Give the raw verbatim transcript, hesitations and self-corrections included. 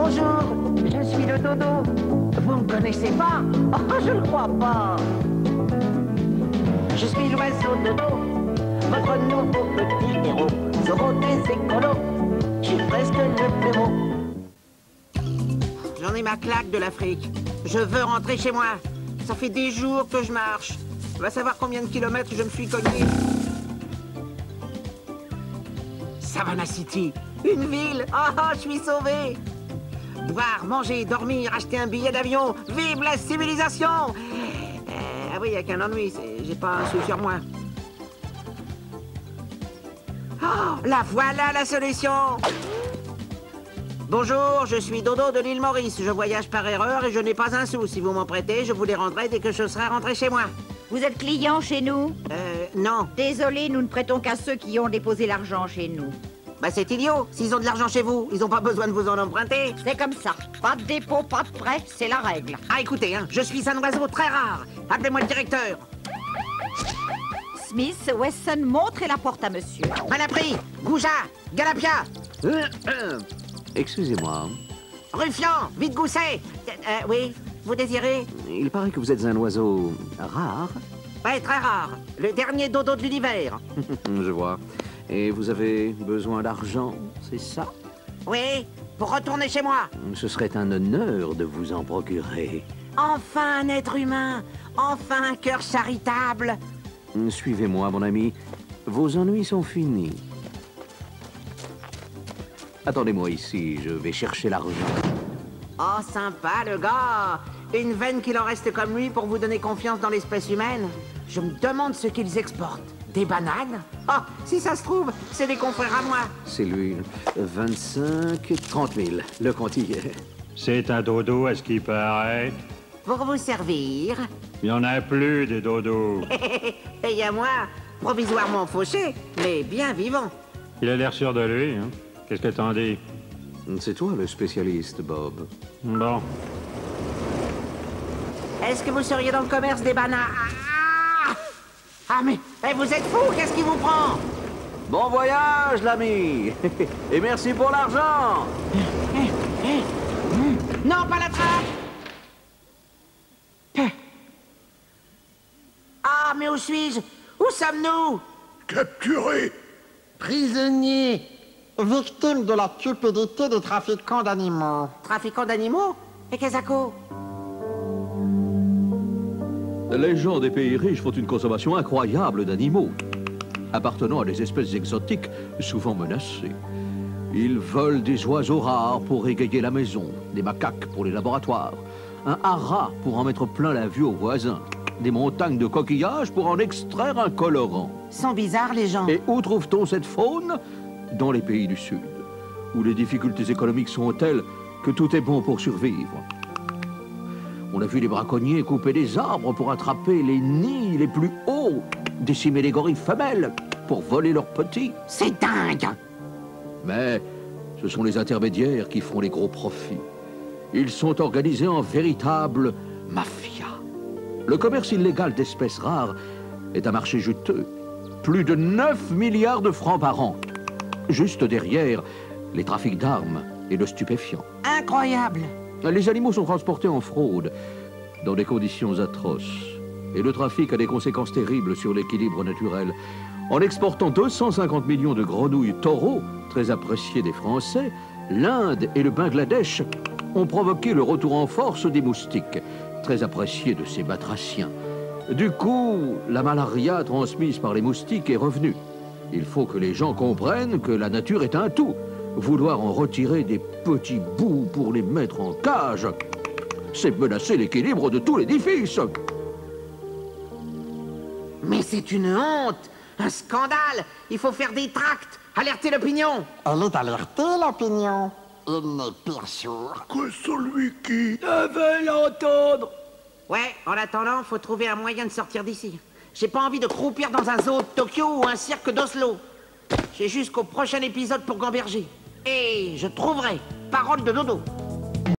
Bonjour, je suis le dodo. Vous me connaissez pas? Oh, je le crois pas. Je suis l'oiseau dodo, votre nouveau petit héros. Zoro des écolos, je suis presque le plus beau. J'en ai ma claque de l'Afrique. Je veux rentrer chez moi. Ça fait des jours que je marche. Va savoir combien de kilomètres je me suis cogné. Savannah City, une ville. Ah, oh, je suis sauvé. Boire, manger, dormir, acheter un billet d'avion. Vive la civilisation. euh, Ah oui, il n'y a qu'un ennui, j'ai pas un sou sur moi. Oh, la voilà la solution. Bonjour, je suis Dodo de l'île Maurice. Je voyage par erreur et je n'ai pas un sou. Si vous m'en prêtez, je vous les rendrai dès que je serai rentré chez moi. Vous êtes client chez nous? Euh, non. Désolé, nous ne prêtons qu'à ceux qui ont déposé l'argent chez nous. Bah c'est idiot. S'ils ont de l'argent chez vous, ils n'ont pas besoin de vous en emprunter. C'est comme ça. Pas de dépôt, pas de prêt, c'est la règle. Ah écoutez, hein, je suis un oiseau très rare. Appelez-moi le directeur. Smith, Wesson, montrez la porte à monsieur. Malapris, Gouja, Galapia. Euh, euh, Excusez-moi. Ruffian, vite Gousset. Euh, euh, oui, vous désirez? Il paraît que vous êtes un oiseau rare. Ouais, très rare. Le dernier dodo de l'univers. Je vois. Et vous avez besoin d'argent, c'est ça? Oui, pour retourner chez moi. Ce serait un honneur de vous en procurer. Enfin un être humain. Enfin un cœur charitable. Suivez-moi, mon ami. Vos ennuis sont finis. Attendez-moi ici, je vais chercher l'argent. Oh, sympa, le gars. Une veine qu'il en reste comme lui pour vous donner confiance dans l'espèce humaine. Je me demande ce qu'ils exportent. Des bananes? Oh, si ça se trouve, c'est des confrères à moi. C'est lui. vingt-cinq, trente mille. Le compte y est. C'est un dodo, à ce qui paraît. Pour vous servir. Il n'y en a plus des dodos. Et à moi, provisoirement fauché, mais bien vivant. Il a l'air sûr de lui, hein? Qu'est-ce que t'en dis? C'est toi le spécialiste, Bob. Bon. Est-ce que vous seriez dans le commerce des bananes? Ah, ah mais eh, vous êtes fou, qu'est-ce qui vous prend? Bon voyage, l'ami. Et merci pour l'argent. Non, pas la trappe. Ah, mais où suis-je? Où sommes-nous? Capturé! Prisonnier, victime de la cupidité des trafiquants d'animaux. Trafiquant d'animaux? Et Kezako? Les gens des pays riches font une consommation incroyable d'animaux, appartenant à des espèces exotiques souvent menacées. Ils volent des oiseaux rares pour égayer la maison, des macaques pour les laboratoires, un haras pour en mettre plein la vue aux voisins, des montagnes de coquillages pour en extraire un colorant. Sont bizarres, les gens. Et où trouve-t-on cette faune? Dans les pays du Sud, où les difficultés économiques sont telles que tout est bon pour survivre. On a vu les braconniers couper des arbres pour attraper les nids les plus hauts, décimer les gorilles femelles pour voler leurs petits. C'est dingue! Mais ce sont les intermédiaires qui font les gros profits. Ils sont organisés en véritable mafia. Le commerce illégal d'espèces rares est un marché juteux. Plus de neuf milliards de francs par an. Juste derrière les trafics d'armes et de stupéfiants. Incroyable! Les animaux sont transportés en fraude, dans des conditions atroces. Et le trafic a des conséquences terribles sur l'équilibre naturel. En exportant deux cent cinquante millions de grenouilles taureaux, très appréciées des Français, l'Inde et le Bangladesh ont provoqué le retour en force des moustiques, très appréciés de ces batraciens. Du coup, la malaria transmise par les moustiques est revenue. Il faut que les gens comprennent que la nature est un tout. Vouloir en retirer des petits bouts pour les mettre en cage, c'est menacer l'équilibre de tout l'édifice. Mais c'est une honte! Un scandale! Il faut faire des tracts! Alerter l'opinion! Elle est alertée, l'opinion. Il n'est pire sûr. Que celui qui... Je veux l'entendre. Ouais, en attendant, faut trouver un moyen de sortir d'ici. J'ai pas envie de croupir dans un zoo de Tokyo ou un cirque d'Oslo. J'ai jusqu'au prochain épisode pour gamberger. Et je trouverai. Parole de Dodo.